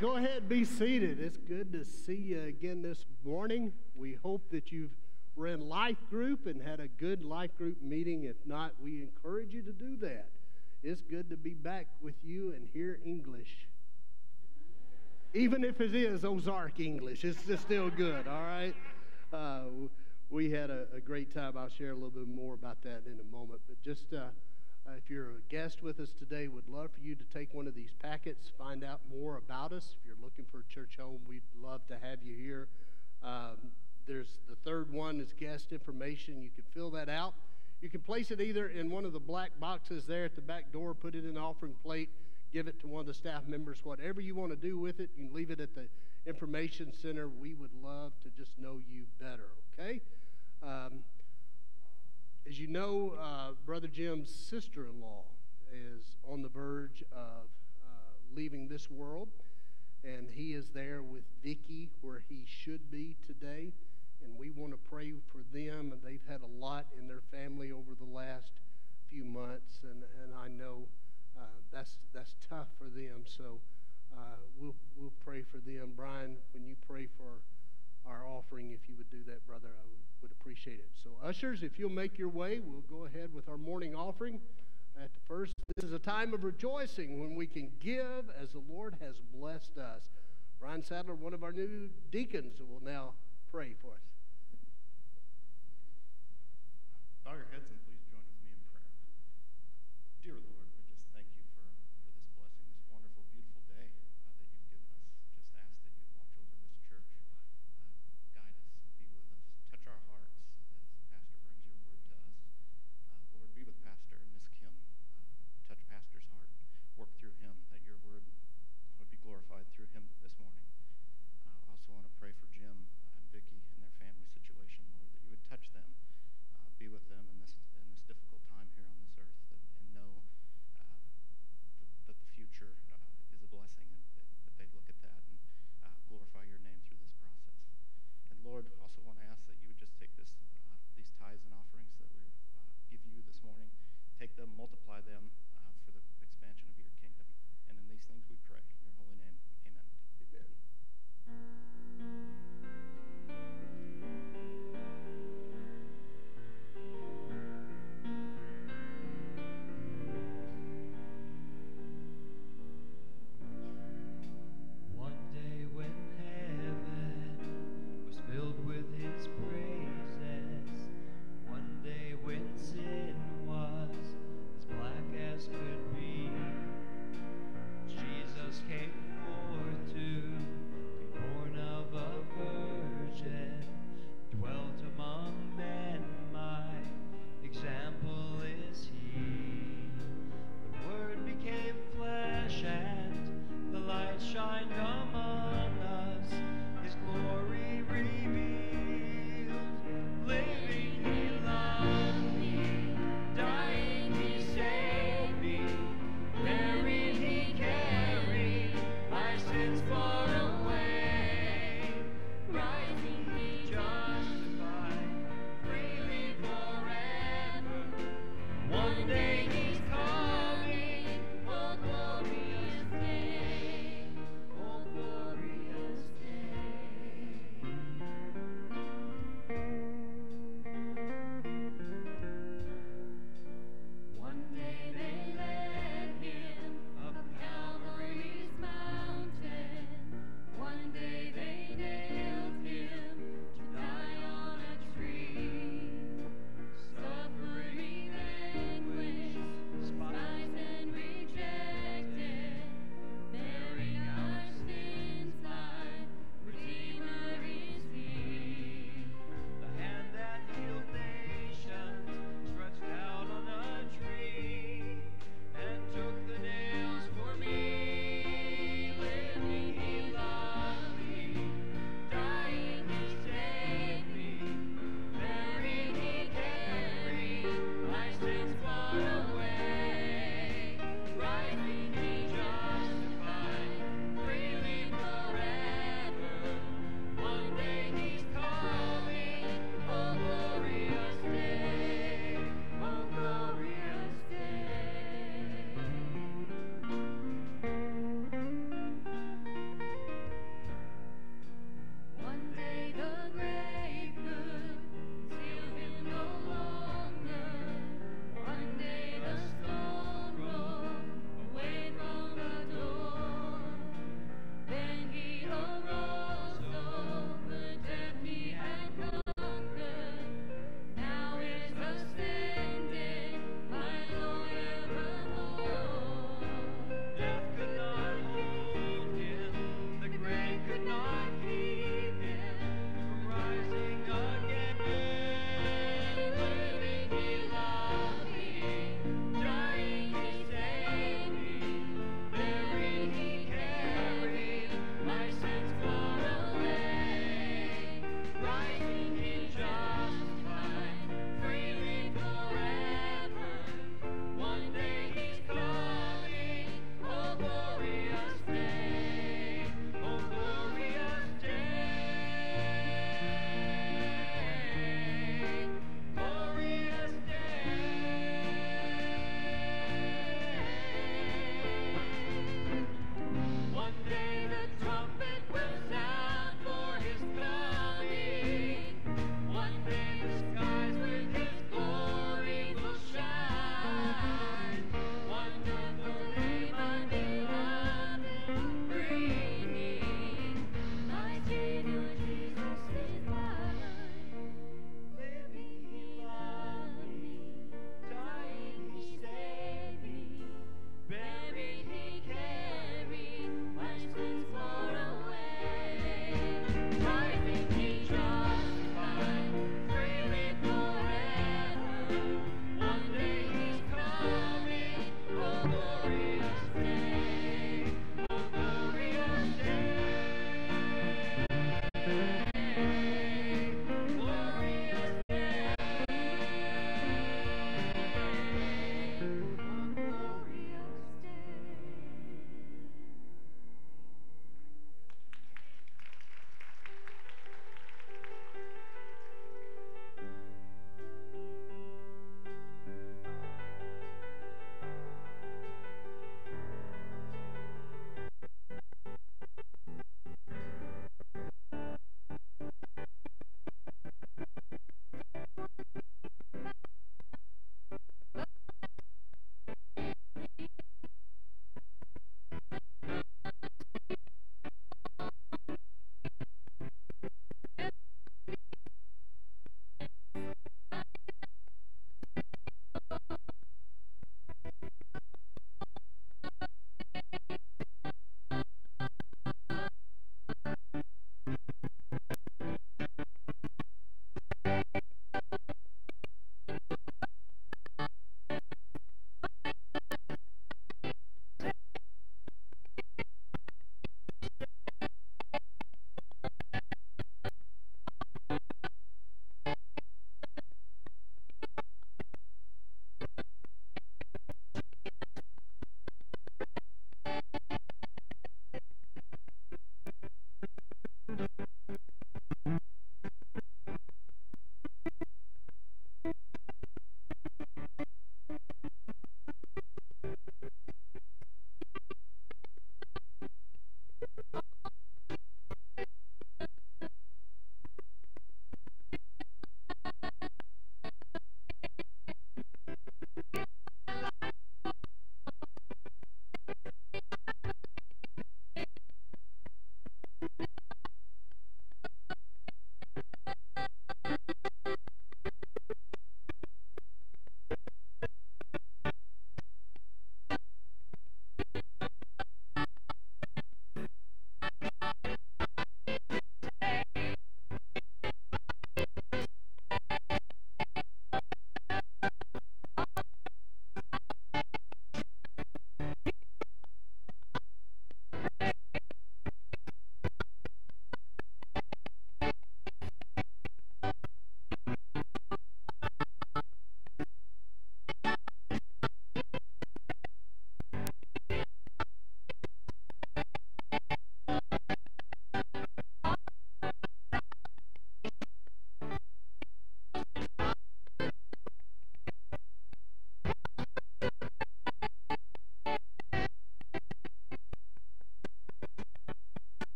Go ahead, be seated. It's good to see you again this morning. We hope that you've ran life group and had a good life group meeting. If not, we encourage you to do that. It's good to be back with you and hear English. Even if it is Ozark English, it's just still good, all right? We had a great time. I'll share a little bit more about that in a moment. But just if you're a guest with us today, would love for you to take one of these packets, find out more about us. If you're looking for a church home, we'd love to have you here. There's the third one is guest information. You can fill that out. You can place it either in one of the black boxes there at the back door, put it in an offering plate, give it to one of the staff members, whatever you want to do with it. You can leave it at the information center. We would love to just know you better, okay? As you know, Brother Jim's sister-in-law is on the verge of leaving this world, and he is there with Vicky where he should be today, and we want to pray for them. And they've had a lot in their family over the last few months, and I know that's tough for them. So we'll pray for them. Brian, when you pray for our offering, if you would do that, brother, I would appreciate it. So ushers, if you'll make your way, we'll go ahead with our morning offering. At the first, this is a time of rejoicing when we can give as the Lord has blessed us. Brian Sadler, one of our new deacons, will now pray for us. Bow your heads and please join with me in prayer. Dear Lord, we just thank you for this blessing, this wonderful, beautiful day that you've given us. Just ask that you'd watch over this church, guide us, be with us, touch our hearts as Pastor brings your word to us. Lord, be with Pastor and Miss Kim. Touch Pastor's heart. Work through him, that your word would be glorified through him this morning. I also want to pray for Jim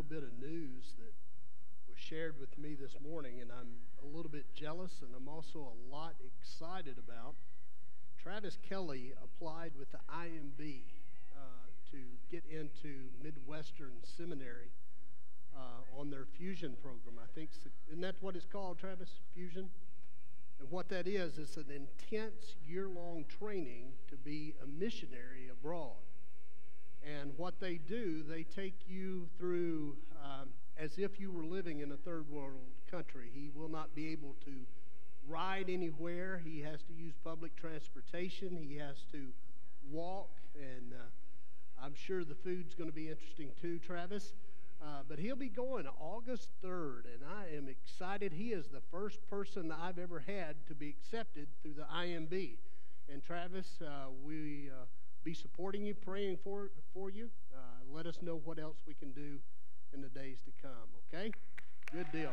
bit of news that was shared with me this morning, and I'm a little bit jealous, and I'm also a lot excited about. Travis Kelly applied with the IMB to get into Midwestern Seminary on their Fusion program. I think, isn't that what it's called, Travis? Fusion? And what that is an intense year-long training to be a missionary abroad. And what they do, they take you through as if you were living in a third world country. He will not be able to ride anywhere. He has to use public transportation. He has to walk, and I'm sure the food's going to be interesting too, Travis. But he'll be going August 3rd, and I am excited. He is the first person that I've ever had to be accepted through the IMB. And Travis, we be supporting you, praying for you. Let us know what else we can do in the days to come, okay? Good deal.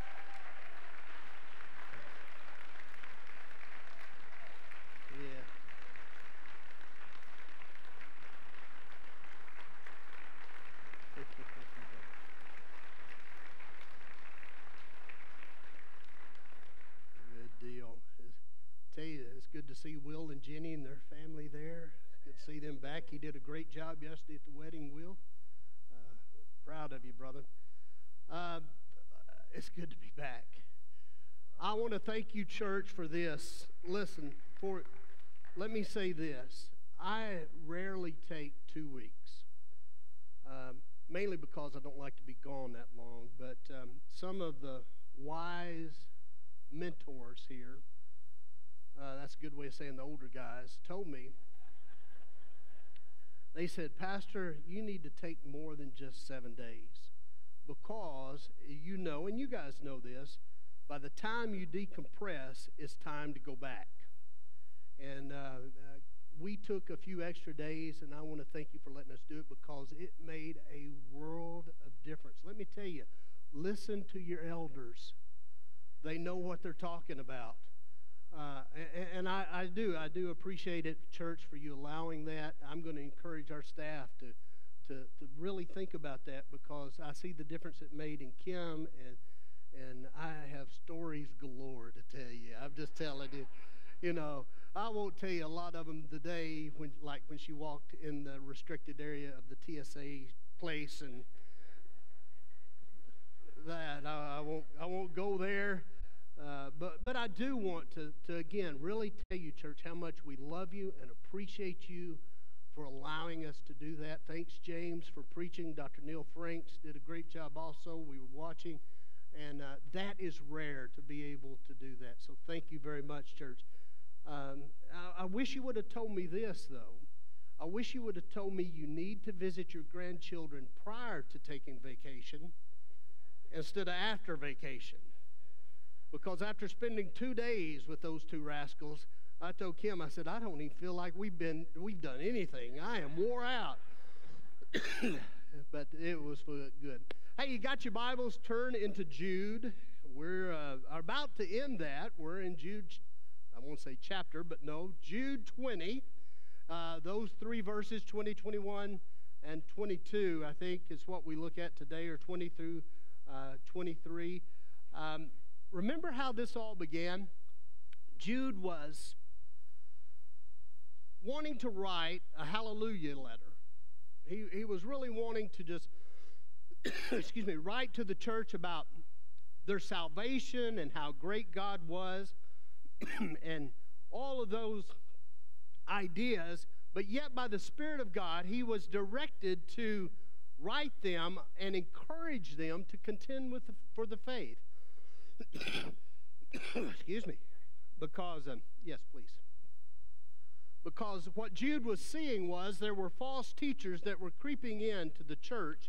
Yeah. Good deal. Tell you, it's good to see Will and Jenny and their family there. It's good to see them back. He did a great job yesterday at the wedding, Will. Proud of you, brother. It's good to be back. I want to thank you, church, for this. Listen, let me say this. I rarely take 2 weeks, mainly because I don't like to be gone that long. But some of the wise mentors here, that's a good way of saying the older guys, told me, they said, Pastor, you need to take more than just 7 days, because you know, and you guys know this, by the time you decompress, it's time to go back. And we took a few extra days, and I want to thank you for letting us do it, because it made a world of difference. Let me tell you, listen to your elders. They know what they're talking about. And I do appreciate it, church, for you allowing that. I'm going to encourage our staff to really think about that, because I see the difference it made in Kim, and I have stories galore to tell you. I'm just telling you, you know, I won't tell you a lot of them today, when she walked in the restricted area of the TSA place, and that I won't go there. But I do want to again really tell you, church, how much we love you and appreciate you for allowing us to do that. Thanks, James, for preaching. Dr. Neil Franks did a great job also. We were watching, and that is rare to be able to do that. So thank you very much, church. I wish you would have told me this, though. I wish you would have told me you need to visit your grandchildren prior to taking vacation instead of after vacation. Because after spending 2 days with those two rascals, I told Kim, I said, I don't even feel like we've done anything. I am wore out. But it was good. Hey, you got your Bibles? Turn into Jude. We're about to end that. We're in Jude, I won't say chapter, but no, Jude 20. Those 3 verses, 20, 21, and 22, I think is what we look at today, or 20 through 23. Remember how this all began? Jude was wanting to write a hallelujah letter. He was really wanting to just, write to the church about their salvation and how great God was and all of those ideas. But yet by the Spirit of God, he was directed to write them and encourage them to contend for the faith. Excuse me. Because, yes, please. Because what Jude was seeing was there were false teachers that were creeping into the church,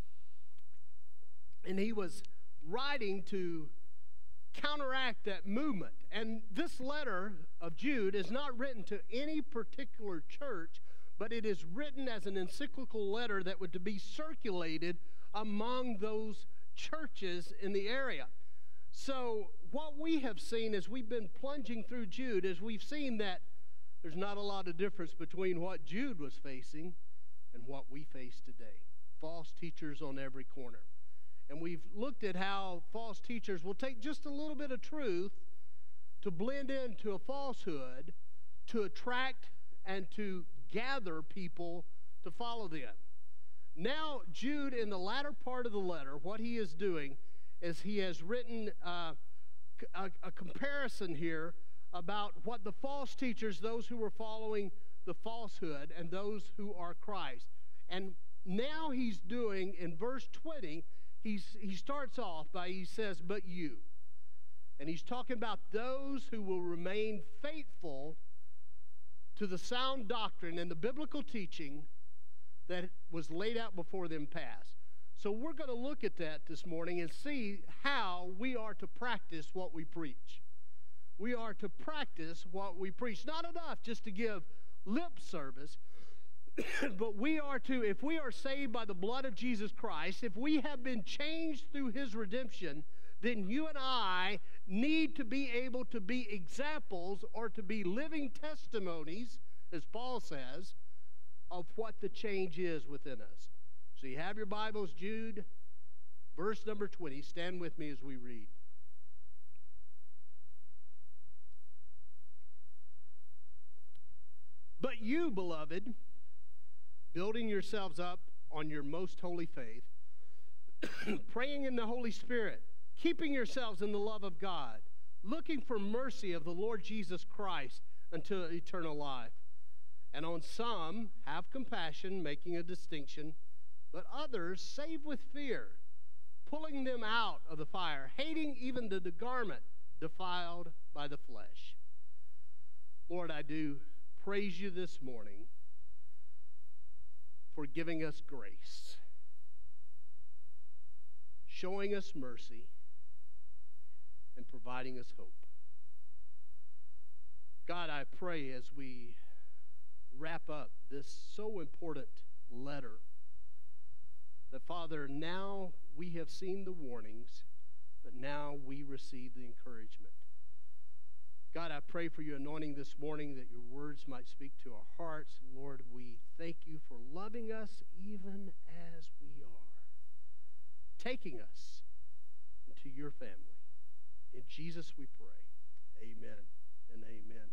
and he was writing to counteract that movement. And this letter of Jude is not written to any particular church, but it is written as an encyclical letter that would be circulated among those churches in the area. So what we have seen as we've been plunging through Jude is we've seen that there's not a lot of difference between what Jude was facing and what we face today. False teachers on every corner. And we've looked at how false teachers will take just a little bit of truth to blend into a falsehood, to attract and to gather people to follow them. Now, Jude, in the latter part of the letter, what he is doing is he has written a comparison here about what the false teachers, those who were following the falsehood, and those who are Christ. And now he's doing, in verse 20, he starts off by, he says, but you. And he's talking about those who will remain faithful to the sound doctrine and the biblical teaching that was laid out before them past. So we're going to look at that this morning and see how we are to practice what we preach. We are to practice what we preach. Not enough just to give lip service, but we are to, if we are saved by the blood of Jesus Christ, if we have been changed through his redemption, then you and I need to be able to be examples or to be living testimonies, as Paul says, of what the change is within us. So you have your Bibles, Jude, verse number 20. Stand with me as we read. But you, beloved, building yourselves up on your most holy faith, praying in the Holy Spirit, keeping yourselves in the love of God, looking for mercy of the Lord Jesus Christ unto eternal life. And on some have compassion, making a distinction, but others save with fear, pulling them out of the fire, hating even the garment defiled by the flesh. Lord, I do praise you this morning for giving us grace, showing us mercy, and providing us hope. God, I pray as we wrap up this so important letter that, Father, now we have seen the warnings, but now we receive the encouragement. God, I pray for your anointing this morning that your words might speak to our hearts. Lord, we thank you for loving us even as we are, taking us into your family. In Jesus we pray. Amen and amen.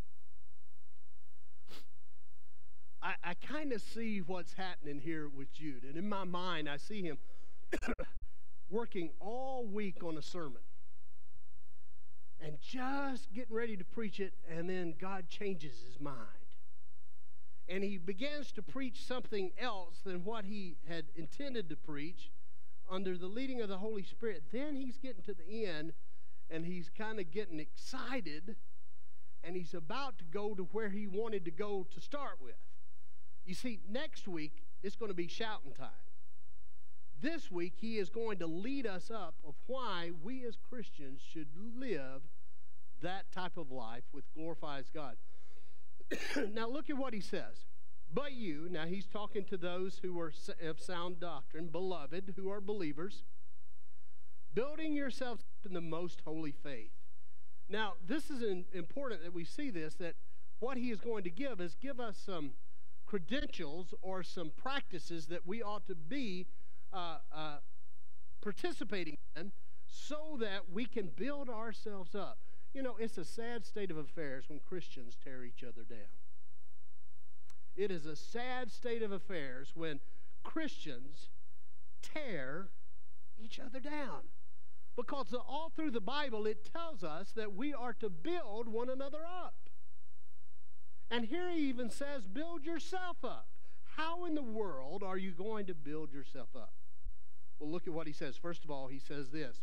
I kind of see what's happening here with Jude. And in my mind, I see him working all week on a sermon and just getting ready to preach it, and then God changes his mind. And he begins to preach something else than what he had intended to preach under the leading of the Holy Spirit. Then he's getting to the end, and he's kind of getting excited, and he's about to go to where he wanted to go to start with. You see, next week, it's going to be shouting time. This week, he is going to lead us up of why we as Christians should live that type of life which glorifies God. Now, look at what he says. But you, now he's talking to those who are of sound doctrine, beloved, who are believers, building yourselves up in the most holy faith. Now, this is important that we see this, that what he is going to give us some credentials or some practices that we ought to be participating in so that we can build ourselves up. You know, it's a sad state of affairs when Christians tear each other down. It is a sad state of affairs when Christians tear each other down. Because all through the Bible, it tells us that we are to build one another up. And here he even says, build yourself up. How in the world are you going to build yourself up? Well, look at what he says. First of all, he says this.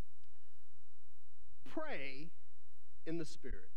Pray in the Spirit.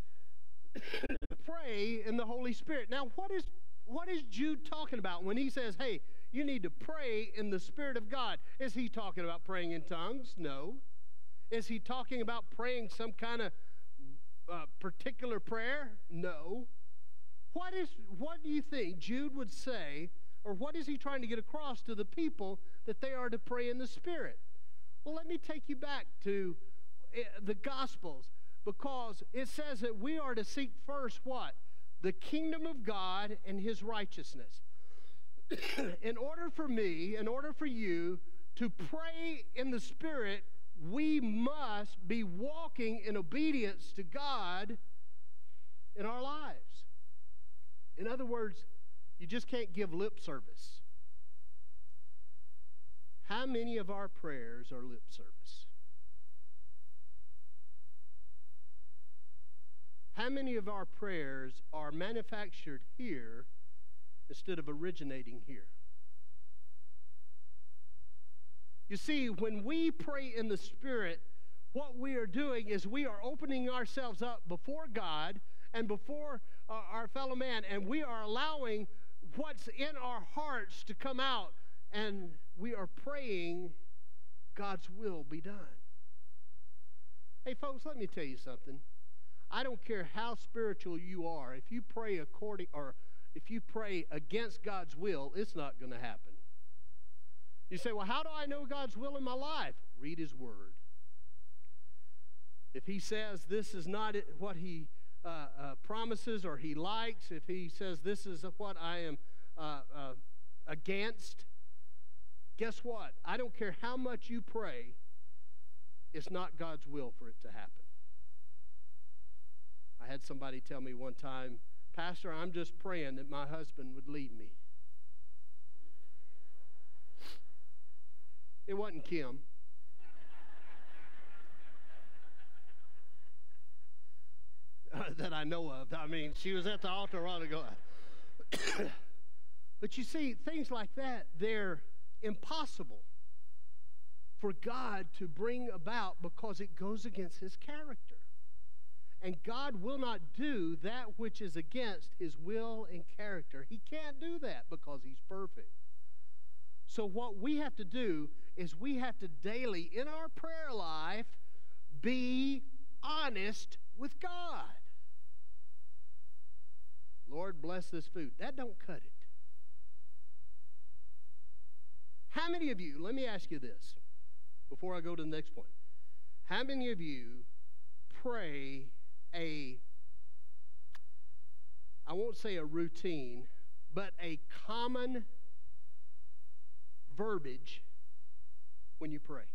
Pray in the Holy Spirit. Now, what is Jude talking about when he says, hey, you need to pray in the Spirit of God? Is he talking about praying in tongues? No. Is he talking about praying some kind of particular prayer? No. What do you think Jude would say, or what is he trying to get across to the people that they are to pray in the Spirit? Well, let me take you back to the Gospels, because it says that we are to seek first what? The kingdom of God and his righteousness. In order for me, in order for you to pray in the Spirit, we must be walking in obedience to God in our lives. In other words, you just can't give lip service. How many of our prayers are lip service? How many of our prayers are manufactured here instead of originating here? You see, when we pray in the Spirit, what we are doing is we are opening ourselves up before God and before our fellow man, and we are allowing what's in our hearts to come out, and we are praying God's will be done. Hey, folks, let me tell you something. I don't care how spiritual you are. If you pray if you pray against God's will, it's not going to happen. You say, well, how do I know God's will in my life? Read His Word. If He says this is not what He promises or He likes, if He says this is what I am against, guess what? I don't care how much you pray, it's not God's will for it to happen. I had somebody tell me one time, Pastor, I'm just praying that my husband would leave me. It wasn't Kim. That I know of. I mean, she was at the altar a while ago. But you see, things like that, they're impossible for God to bring about because it goes against His character. And God will not do that which is against His will and character. He can't do that because He's perfect. So what we have to do is we have to daily, in our prayer life, be honest with God. Lord, bless this food. That don't cut it. How many of you, let me ask you this before I go to the next point. How many of you pray I won't say a routine, but a common verbiage when you pray?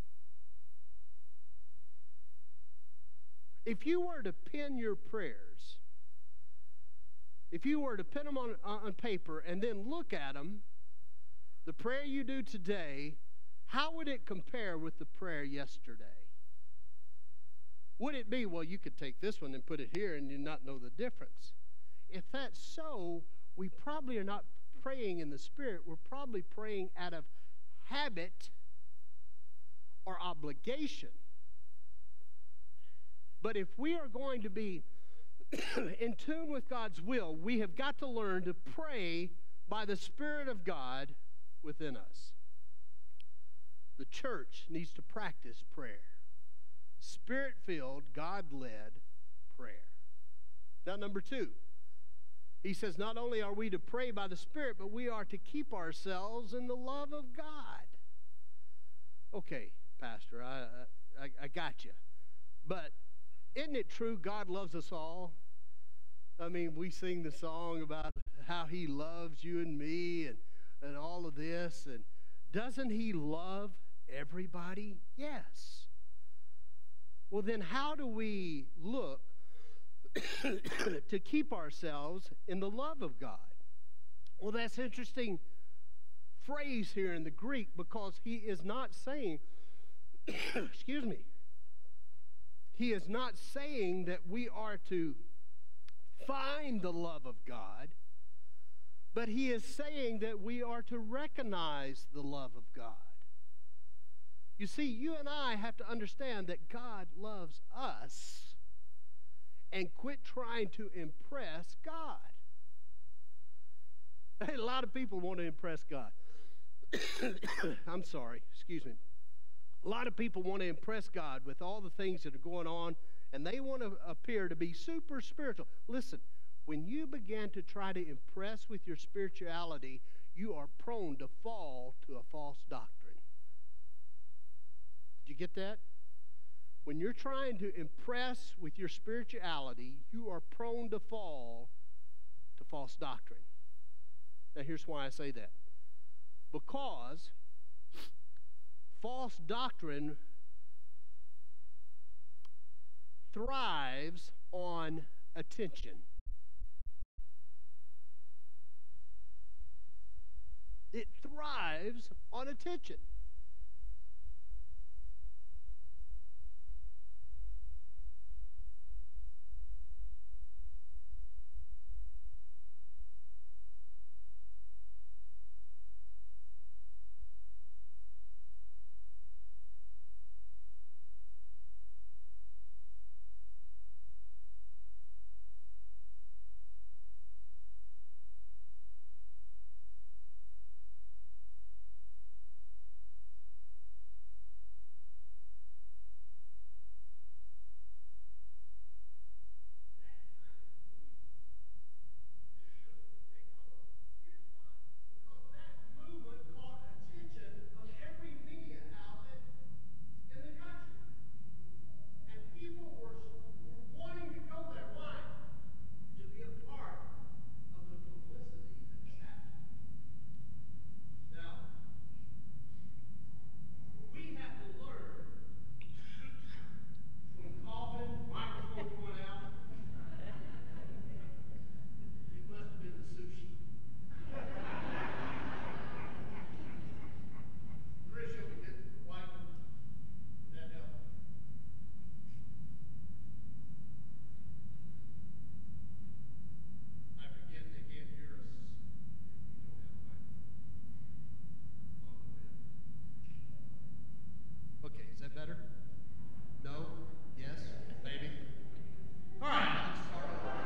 If you were to pen your prayers, if you were to pen them on paper and then look at them, the prayer you do today, how would it compare with the prayer yesterday? Would it be, well, you could take this one and put it here and you not know the difference? If that's so, we probably are not praying in the Spirit. We're probably praying out of habit or obligation. But if we are going to be in tune with God's will, we have got to learn to pray by the Spirit of God within us. The church needs to practice prayer. Spirit-filled, God-led prayer. Now, number 2, he says not only are we to pray by the Spirit, but we are to keep ourselves in the love of God. Okay, Pastor, I got you. But isn't it true God loves us all? I mean, we sing the song about how He loves you and me and all of this. And doesn't He love everybody? Yes. Well, then how do we look to keep ourselves in the love of God? Well, that's an interesting phrase here in the Greek because he is not saying, excuse me, he is not saying that we are to find the love of God, but he is saying that we are to recognize the love of God. You see, you and I have to understand that God loves us and quit trying to impress God. Hey, a lot of people want to impress God. I'm sorry, excuse me. A lot of people want to impress God with all the things that are going on, and they want to appear to be super spiritual. Listen, when you begin to try to impress with your spirituality, you are prone to fall to a false doctrine. Did you get that? When you're trying to impress with your spirituality, you are prone to fall to false doctrine. Now, here's why I say that. Because false doctrine thrives on attention. It thrives on attention. Okay, is that better? No? Yes? Maybe? All right, let's start over.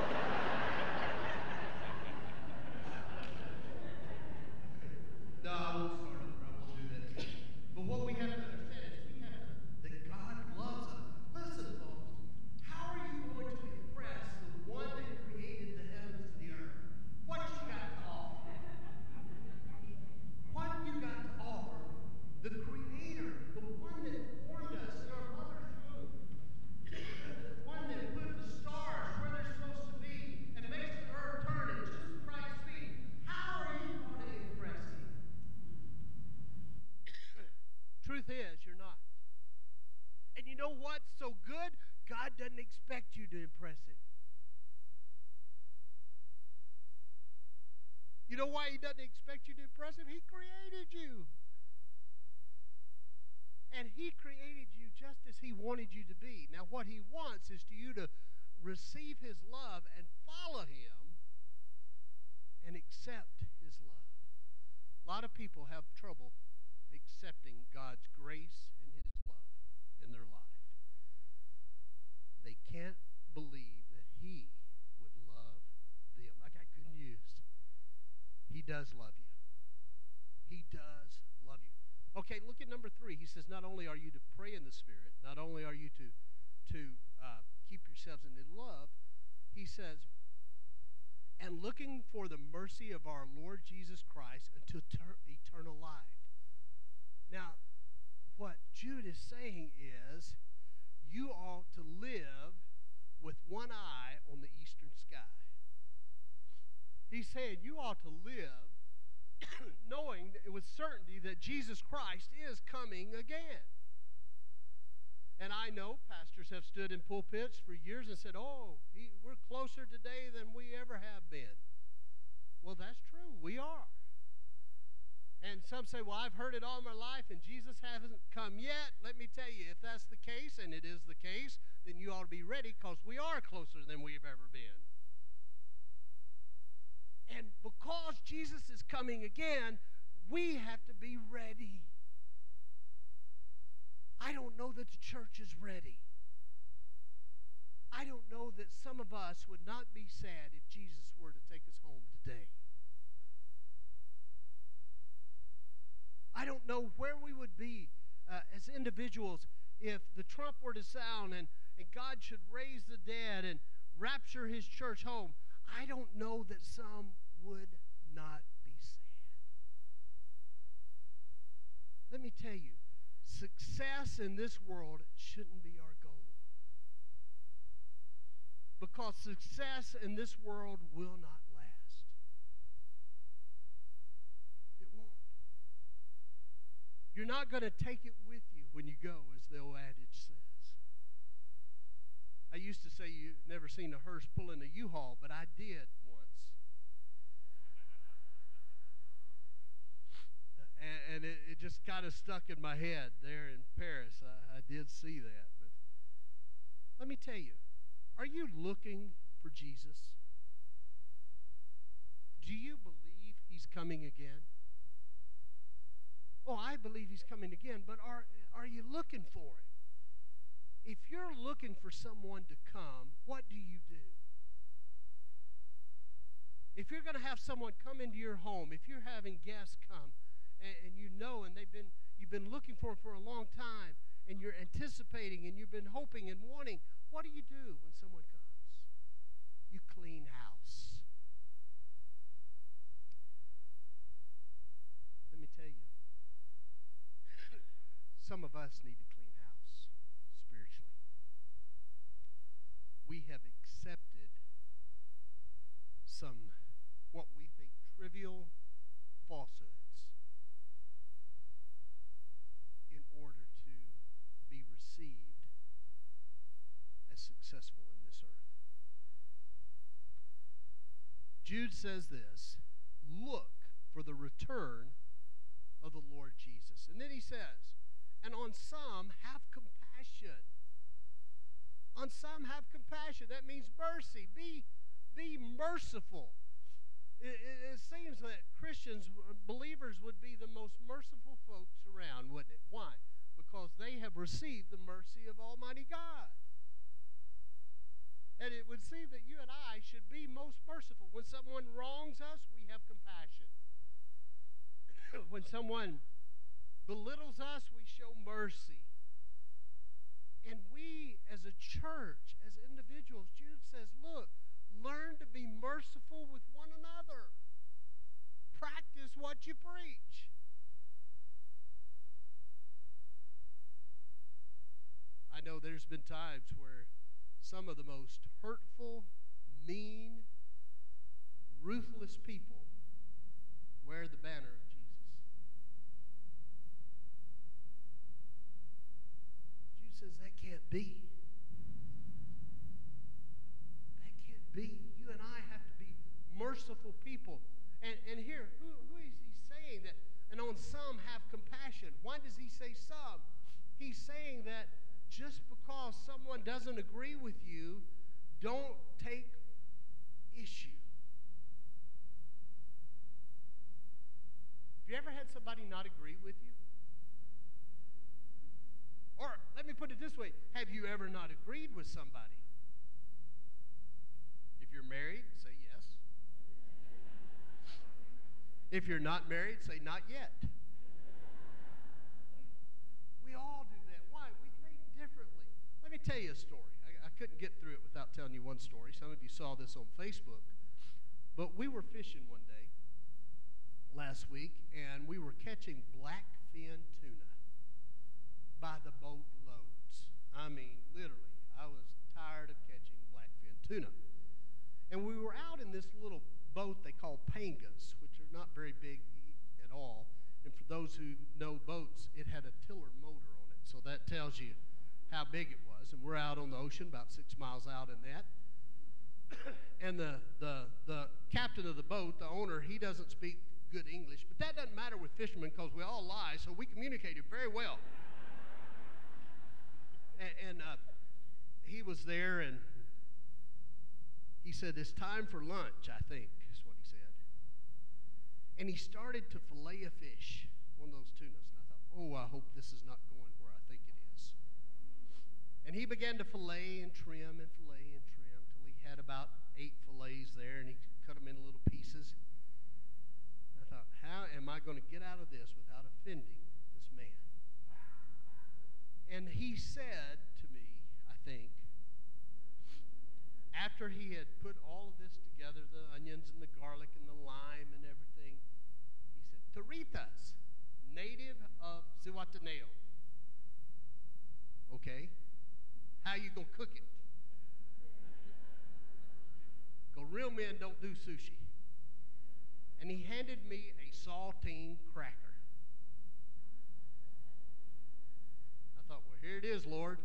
No, I won't start over. I won't do that. But what we have to understand is that God loves us. Listen, folks, how are you going to impress the one that created the heavens and the earth? What you got to offer? What you got to offer? The Creator, the one that formed us in our mother's womb, the one that put the stars where they're supposed to be and makes the earth turn at just the right speed. How are you going to impress Him? Truth is, you're not. And you know what's so good? God doesn't expect you to impress Him. You know why He doesn't expect you to impress Him? He created you. And He created you just as He wanted you to be. Now, what He wants is to you to receive His love and follow Him and accept His love. A lot of people have trouble accepting God's grace and His love in their life. They can't believe that He would love them. I got good news. He does love you. He does love you. Okay, look at number 3. He says, not only are you to pray in the Spirit, not only are you to keep yourselves in love, he says, and looking for the mercy of our Lord Jesus Christ unto eternal life. Now, what Jude is saying is, you ought to live with one eye on the eastern sky. He's saying you ought to live knowing with certainty that Jesus Christ is coming again. And I know pastors have stood in pulpits for years and said, we're closer today than we ever have been. Well, that's true. We are. And some say, well, I've heard it all my life and Jesus hasn't come yet. Let me tell you, if that's the case, and it is the case, then you ought to be ready because we are closer than we've ever been. And because Jesus is coming again, we have to be ready. I don't know that the church is ready. I don't know that some of us would not be sad if Jesus were to take us home today. I don't know where we would be as individuals if the trump were to sound and God should raise the dead and rapture His church home. I don't know that some would not be sad. Let me tell you, success in this world shouldn't be our goal. Because success in this world will not last. It won't. You're not going to take it with you when you go, as the old adage says. I used to say you've never seen a hearse pulling a U-Haul, but I did once. And it just kind of stuck in my head there in Paris. I did see that. But let me tell you, are you looking for Jesus? Do you believe he's coming again? Oh, I believe he's coming again, but are you looking for him? If you're looking for someone to come, what do you do? If you're going to have someone come into your home, if you're having guests come, and you know, and you've been looking for them for a long time, and you're anticipating, and you've been hoping and wanting, what do you do when someone comes? You clean house. Let me tell you, some of us need to clean house spiritually. We have accepted some, what we think, trivial falsehoods in order to be received as successful in this earth. Jude says this, look for the return of the Lord Jesus. And then he says, and on some have compassion. On some have compassion. That means mercy. Be merciful. It seems that Christians, believers, would be the most merciful folks around, wouldn't it? Why? Because they have received the mercy of Almighty God. And it would seem that you and I should be most merciful. When someone wrongs us, we have compassion. When someone belittles us, we show mercy. And we, as a church, as individuals, Jude says, look, learn to be merciful with one another. Practice what you preach. I know there's been times where some of the most hurtful, mean, ruthless people wear the banner of Jesus. Jude says that can't be. Be. You and I have to be merciful people. And here, who is he saying that? And on some have compassion. Why does he say some? He's saying that just because someone doesn't agree with you, don't take issue. Have you ever had somebody not agree with you? Or let me put it this way, have you ever not agreed with somebody? If you're married, say yes. If you're not married, say not yet. We all do that. Why? We think differently. Let me tell you a story. I couldn't get through it without telling you one story. Some of you saw this on Facebook. But we were fishing one day last week, and we were catching blackfin tuna by the boat loads. I mean, literally, I was tired of catching blackfin tuna. And we were out in this little boat they call pangas, which are not very big at all. And for those who know boats, it had a tiller motor on it. So that tells you how big it was. And we're out on the ocean, about 6 miles out in that. And the captain of the boat, the owner, he doesn't speak good English. But that doesn't matter with fishermen because we all lie, so we communicated very well. And he was there, and he said, it's time for lunch, I think, is what he said. And he started to fillet a fish, one of those tunas. And I thought, oh, I hope this is not going where I think it is. And he began to fillet and trim till he had about 8 fillets there, and he cut them into little pieces. And I thought, how am I going to get out of this without offending this man? And he said to me, I think, after he had put all of this together, the onions and the garlic and the lime and everything, he said, Taritas, native of Zihuatanejo. Okay, how you going to cook it? Because real men don't do sushi. And he handed me a saltine cracker. Here it is, Lord.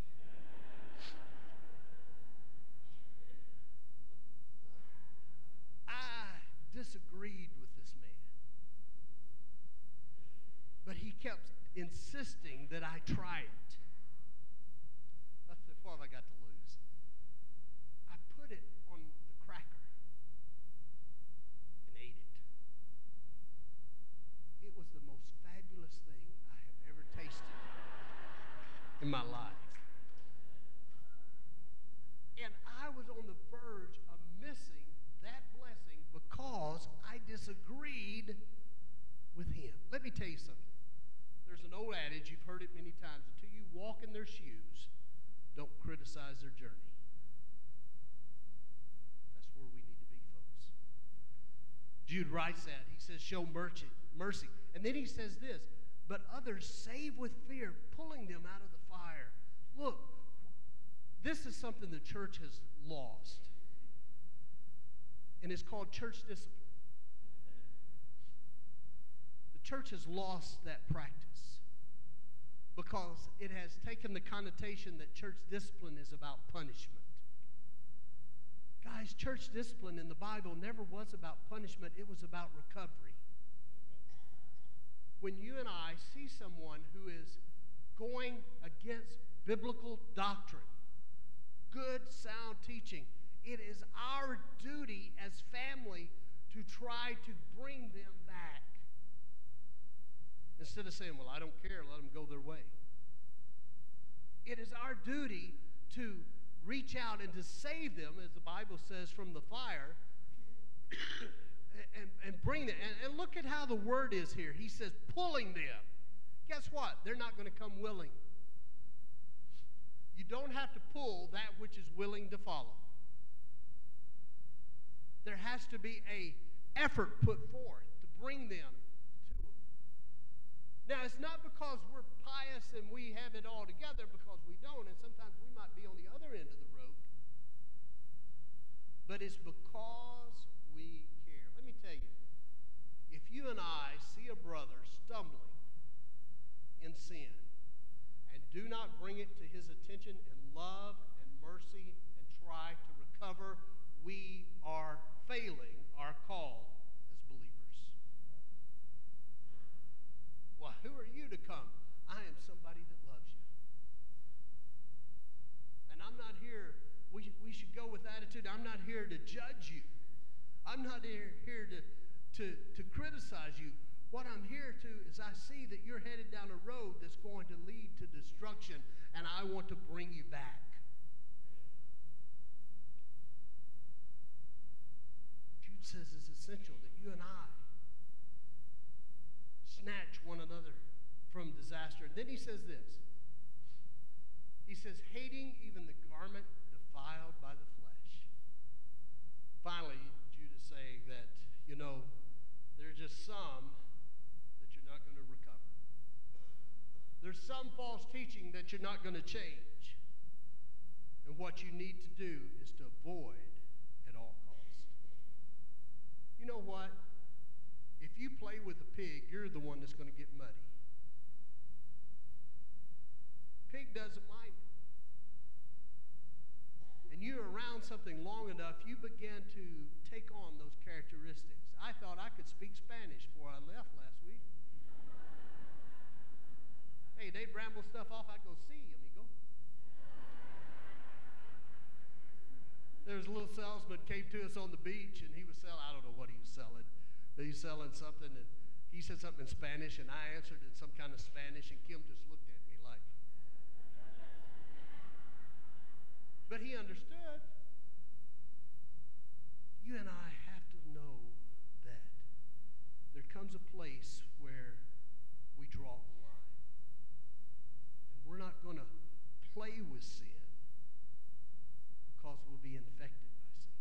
I disagreed with this man. But he kept insisting that I try it. I said, what have I got to lose? I put it on the cracker and ate it. It was the most fabulous thing I have ever tasted in my life. And I was on the verge of missing that blessing because I disagreed with him. Let me tell you something. There's an old adage, you've heard it many times, until you walk in their shoes, don't criticize their journey. That's where we need to be, folks. Jude writes that. He says, show mercy. And then he says this, but others save with fear, pulling them out of the fire. Look, this is something the church has lost. And it's called church discipline. The church has lost that practice because it has taken the connotation that church discipline is about punishment. Guys, church discipline in the Bible never was about punishment. It was about recovery. When you and I see someone who is going against biblical doctrine, good, sound teaching, it is our duty as family to try to bring them back. Instead of saying, well, I don't care, let them go their way. It is our duty to reach out and to save them, as the Bible says, from the fire, and bring them. And look at how the word is here. He says, pulling them. Guess what? They're not going to come willing. You don't have to pull that which is willing to follow. There has to be an effort put forth to bring them to Him. Now, it's not because we're pious and we have it all together, because we don't, and sometimes we might be on the other end of the rope, but it's because we care. Let me tell you, if you and I see a brother stumbling in sin and do not bring it to his attention in love and mercy and try to recover, we are failing our call as believers. Well, who are you to come? I am somebody that loves you. And I'm not here, we should go with attitude, I'm not here to judge you. I'm not here to criticize you. What I'm here to is I see that you're headed down a road that's going to lead to destruction, and I want to bring you back. Jude says it's essential that you and I snatch one another from disaster. And then he says this. He says, hating even the garment defiled by the flesh. Finally, Jude is saying that, there's just some that you're not going to recover. There's some false teaching that you're not going to change. And what you need to do is to avoid at all costs. You know what? If you play with a pig, you're the one that's going to get muddy. Pig doesn't mind it. And you're around something long enough, you begin to take on those characteristics. I thought I could speak Spanish before I left last week. Hey, they'd ramble stuff off, I'd go, see, amigo. There was a little salesman came to us on the beach, and he was selling, I don't know what he was selling, but he was selling something, and he said something in Spanish, and I answered in some kind of Spanish, and Kim just looked at me like. But he understood. You and I have to know that there comes a place where we draw the line. And we're not going to play with sin because we'll be infected by sin.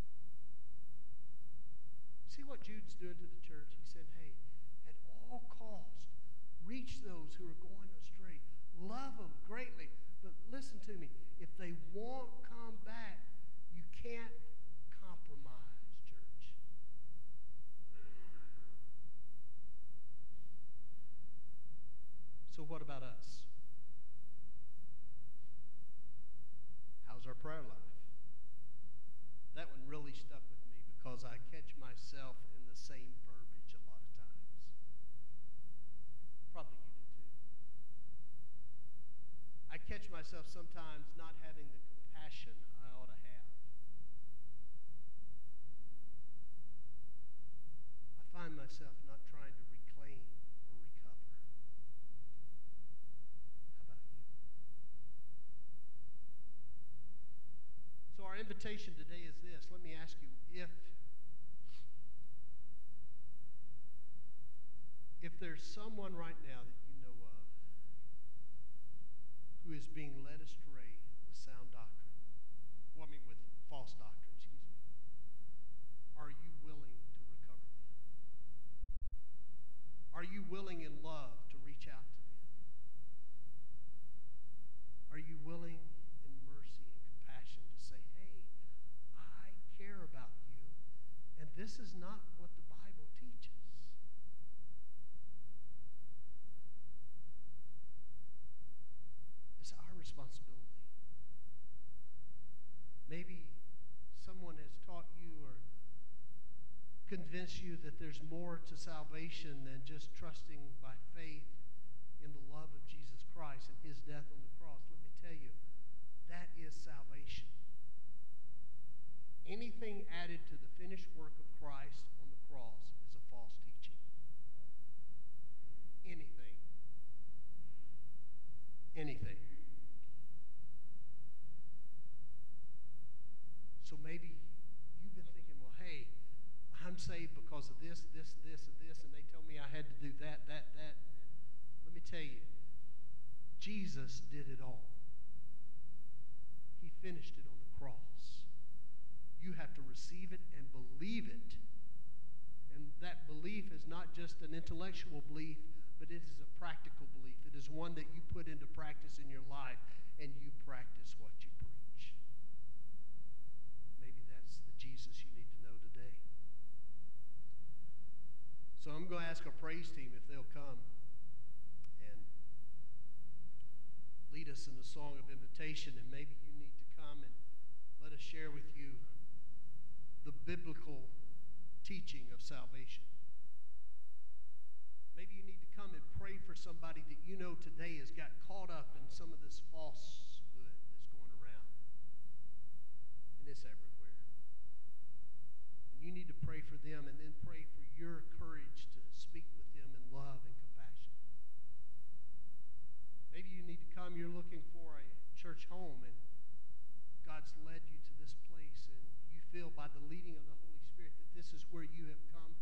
See what Jude's doing to the church? He said, hey, at all cost, reach those who are going astray. Love them greatly. But listen to me. If they won't come back, you can't compromise, church. So what about us? same verbiage a lot of times. Probably you do too. I catch myself sometimes not having the compassion I ought to have. I find myself not trying to reclaim or recover. How about you? So our invitation today is this. Let me ask you, if there's someone right now that you know of who is being led astray with sound doctrine, with false doctrine, are you willing to recover them? Are you willing in love to reach out to them? Are you willing in mercy and compassion to say, hey, I care about you, and this is not what the Bible teaches? It's our responsibility. Maybe someone has taught you or convinced you that there's more to salvation than just trusting by faith in the love of Jesus Christ and his death on the cross. Let me tell you, that is salvation. Anything added to the finished work of Christ on the cross is a false teaching. Anything. So maybe you've been thinking, well, hey, I'm saved because of this, and they told me I had to do that. And let me tell you, Jesus did it all. He finished it on the cross. You have to receive it and believe it. And that belief is not just an intellectual belief, but it is a practical belief. It is one that you put into practice in your life, and you practice what you preach. Maybe that's the Jesus you need to know today. So I'm going to ask our praise team if they'll come and lead us in the song of invitation. And maybe you need to come and let us share with you the biblical teaching of salvation. Maybe you need to come and pray for somebody that you know today has got caught up in some of this falsehood that's going around. And it's everywhere. And you need to pray for them and then pray for your courage to speak with them in love and compassion. Maybe you need to come, you're looking for a church home, and God's led you to this place, and you feel by the leading of the Holy Spirit that this is where you have come